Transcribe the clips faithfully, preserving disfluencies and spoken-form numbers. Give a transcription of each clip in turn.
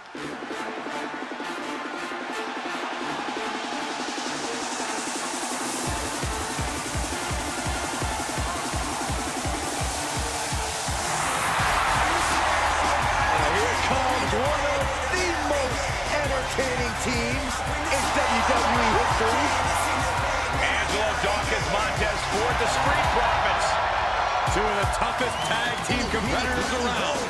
Teams in W W E history. Angelo Dawkins Montez for the Street Profits. Two of the toughest tag team competitors around.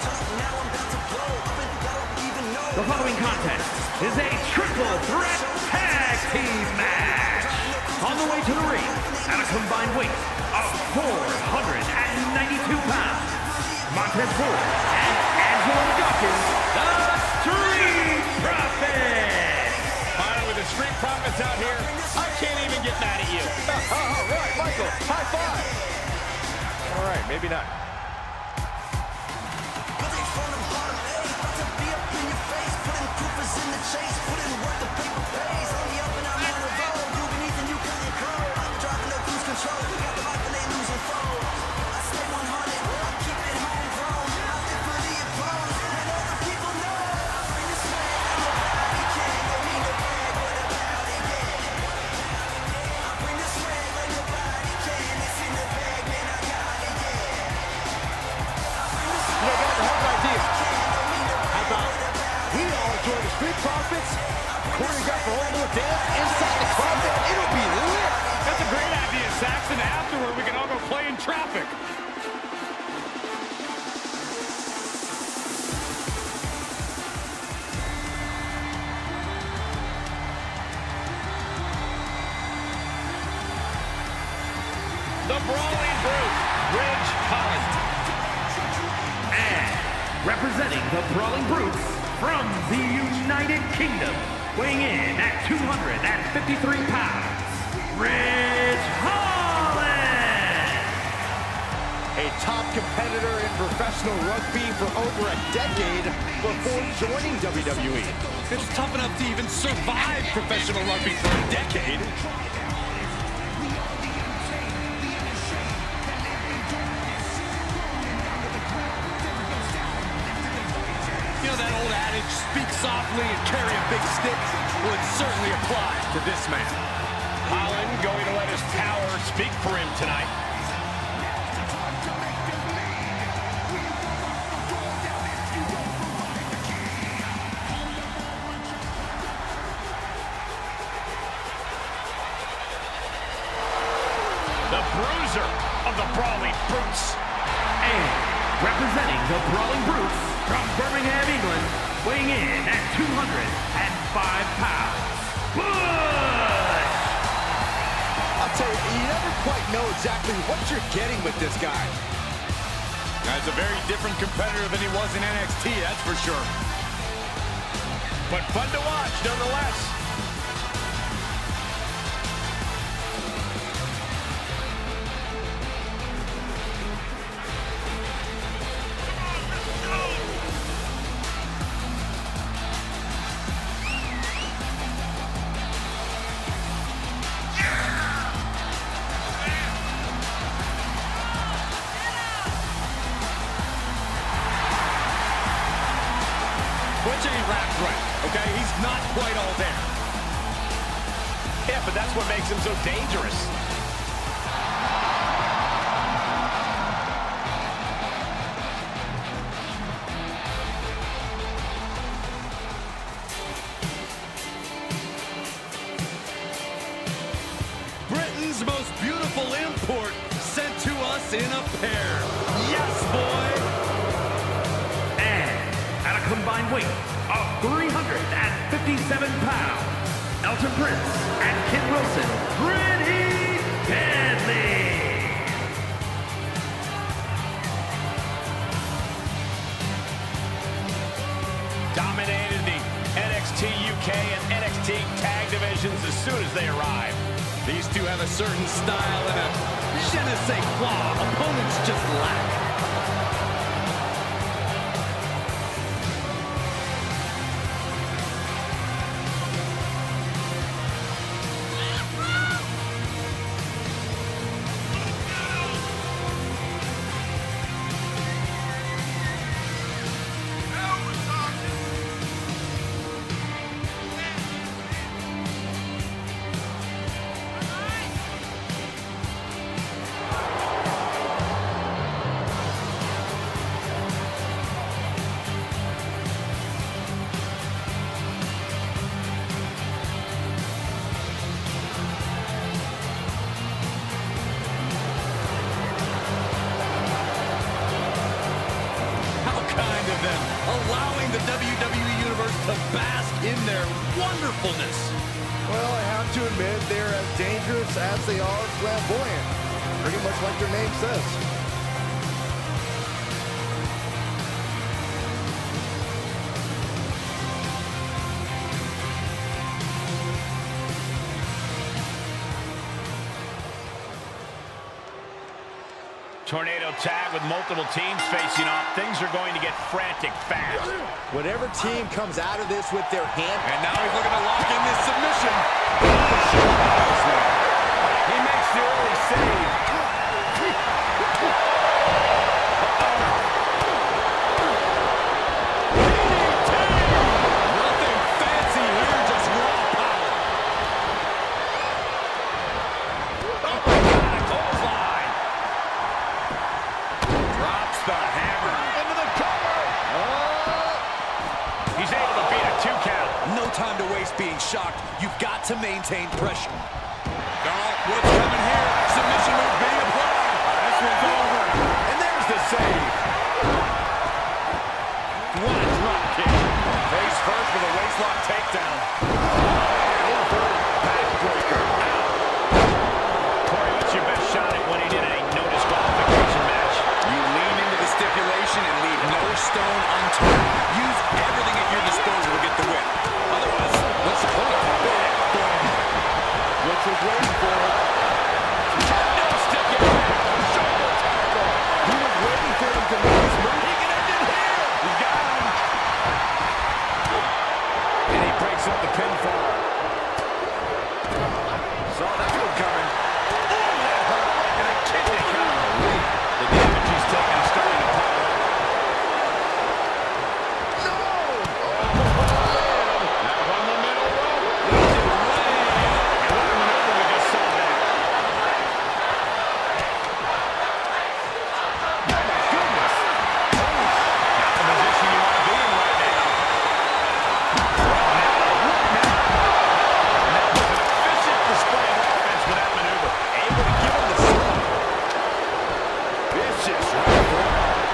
The following contest is a triple threat tag team match. On the way to the ring at a combined weight of four hundred ninety-two pounds, Montez Ford and Angelo Dawkins, the Street Profits. The Street Profits out here, I can't even get mad at you. All right, Michael, high five. All right, maybe not. Street Profits, choreograph a whole new dance inside the club, and it'll be lit. That's a great idea, Saxton. Afterward, we can all go play in traffic. The Brawling Brute, Ridge Holland. And representing the Brawling Brutes, from the United Kingdom, weighing in at two hundred fifty-three pounds, Ridge Holland! A top competitor in professional rugby for over a decade before joining W W E. It's tough enough to even survive professional rugby for a decade. That old adage, speak softly and carry a big stick, would certainly apply to this man. Holland going to let his power speak for him tonight. The bruiser of the Brawling Brutes. And representing the Brawling Brutes, from Birmingham, England, weighing in at two hundred five pounds, Bush! I'll tell you, you never quite know exactly what you're getting with this guy. He's a very different competitor than he was in N X T, that's for sure. But fun to watch, nonetheless. Butch ain't wrapped right, okay? He's not quite all there. Yeah, but that's what makes him so dangerous. Britain's most beautiful import sent to us in a pair. Yes, boy! And at a combined weight of three hundred fifty-seven pounds, Elton Prince and Kid Wilson, Pretty Deadly. Dominated the N X T U K and N X T tag divisions as soon as they arrived. These two have a certain style and a je ne sais quoi opponents just lack. the W W E Universe to bask in their wonderfulness. Well, I have to admit, they're as dangerous as they are flamboyant. Pretty much like their name says. Tornado tag with multiple teams facing off. Things are going to get frantic fast. Whatever team comes out of this with their hand. And now he's looking to lock in this submission. He makes the early save. Nothing fancy here, just raw power. Oh my God, a clothesline. Drops the hammer. Into the cover. Oh. He's able to beat a two count. No time to waste being shocked. You've got to maintain pressure. Oh, what's coming here? Submission move being applied. This one's over. And there's the save. What a drop kick. Face first with a waistlock takedown. Inverted backbreaker. Corey, what's your best shot at winning in a no disqualification match? You lean into the stipulation and leave no stone unturned. Use everything at your disposal to get the win. Otherwise, what's the point? Which was waiting for it. No stipulation. Shoulder tackle. He was waiting for him to make his move. He can end it here. He's got him. And he breaks up the pinfall. Saw that one coming. Oh, that hurt. And a kidney counter. The damage he's taking is starting to pile up. No! Now on the middle rope. Leads it way in. And what a maneuver we just saw there. Oh, my goodness. Not the position you want to be in right now. And that was an efficient display of offense with that maneuver. Able to give him the slip. Vicious right foot.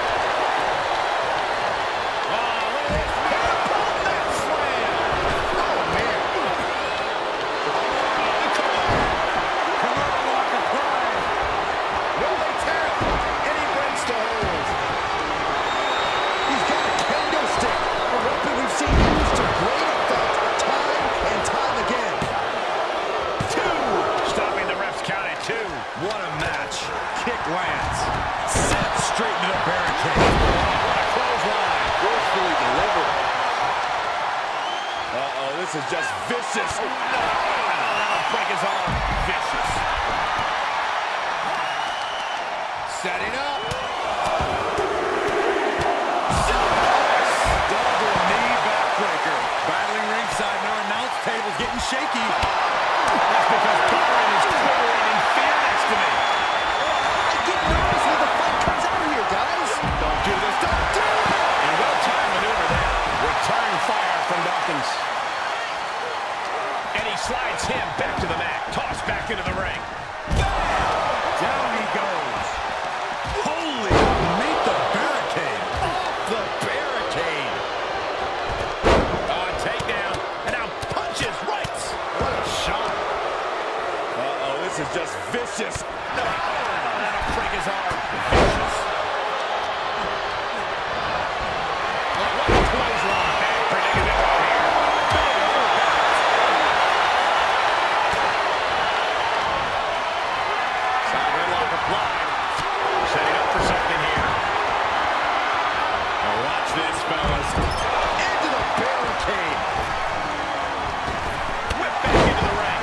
Oh, look at this. Catapult that slam. Oh, man. Walker Prime. No, they tap. And he breaks the hold. He's got a kendo stick. A weapon we've seen used to great effect time and time again. Two. Stopping the ref's count at two. What a match. Kick lands. Set straight into the barricade. What a clothesline. Forcefully delivered. Uh-oh, this is just vicious. Oh, no. That'll break his arm. Vicious. Setting up. Suplex. Double knee backbreaker. Battling ringside, and our announce table's getting shaky. That's because Byron is quivering in fear next to me. I get nervous when the fight comes out here, guys. Don't do this. Don't do it. And well-timed maneuver there. Return fire from Dawkins. And he slides him back to the mat. Tossed back into the ring. Down he goes. Holy, meet the barricade. Off the barricade. Oh, takedown. And now punches right. What a shot. Uh-oh, this is just vicious. No, that'll break his arm. Vicious. What a clothesline. Hey, predicament right here. Big overpass. Side headlock applied. Setting up for something here. Now watch this, fellas. Into the barricade. Whip back into the ring.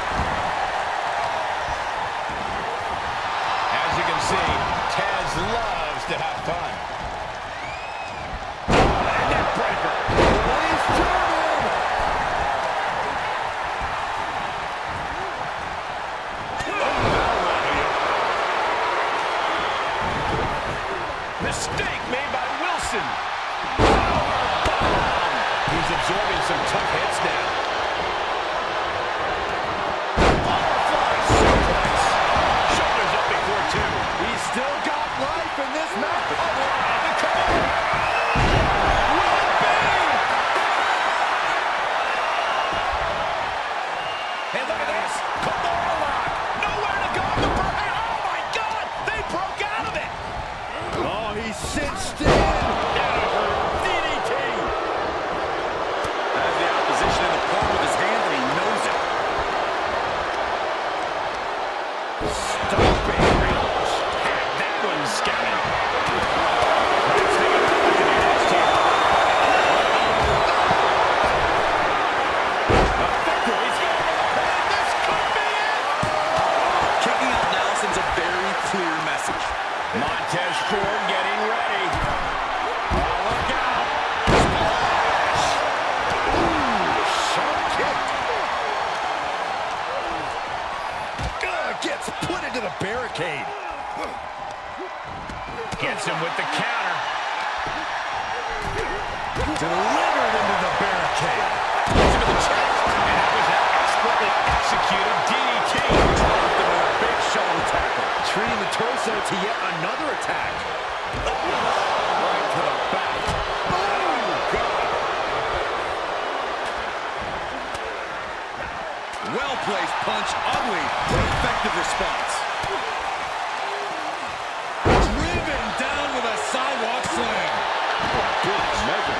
As you can see, Taz loves to have fun. And that breaker. Release German. Mistake made by Wilson. Powerbomb. He's absorbing some tough hits now. Butterfly suplex. Shoulders up before two. He's still got life in this match. Oh, the cover. Will it be? with the counter. Delivered into the barricade. Puts him in the chest. And that was an expertly executed D D T. Dropped him with a big shoulder tackle. Treating the torso to yet another attack. Right to the back. Oh, God. Well-placed punch, ugly, but effective response. Driven down with a sidewalk slam. Good measure.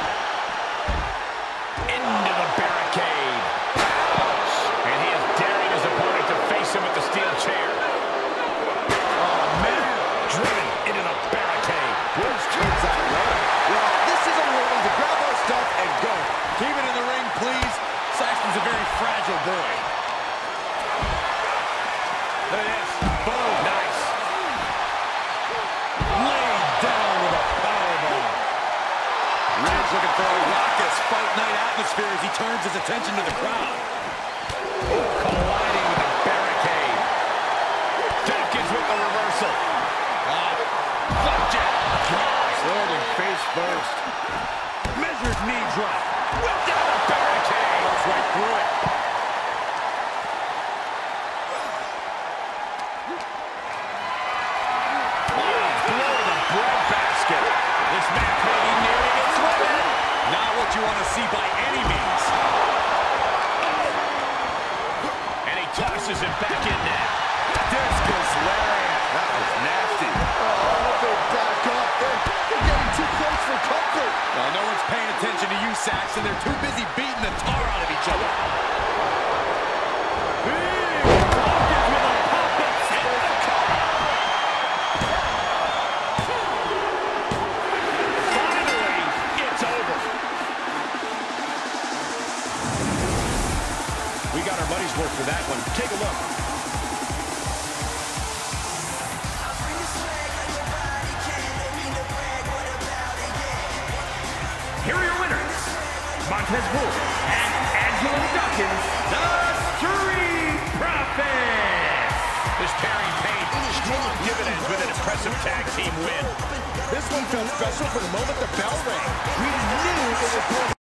Into the barricade. Ouch. And he is daring his opponent to face him with the steel chair. Oh, man. Driven into the barricade. Woods turns out right. Well, this is a warning to grab our stuff and go. Keep it in the ring, please. Saxton's a very fragile boy. Look at this. Boom. Nice. Laid down with a powerbomb. Ridge looking for a raucous fight night atmosphere as he turns his attention to the crowd. Colliding with the barricade. Dawkins with the reversal. Uh, flapjack. Gosh. Landing face first. Measured knee drop. Whipped out the barricade. Goes right through it. Wow, blow to the breadbasket. This match may be nearing its limit. Not what you want to see by any means. And he tosses it back in now. Discus lariat. That was nasty. Oh, they back up. They're, they're getting too close for comfort. Well, no one's paying attention to you, Saxton. They're too busy beating the tar out of each other. Dawkins with a pop that sent the cover. Finally, it's over. We got our money's worth for that one. Take a look. Here are your winners, Montez Ford and Angelo Dawkins, the Street Profits. This pairing paid strong dividends with an impressive tag team win. This one felt special from the moment the bell rang. We knew it was going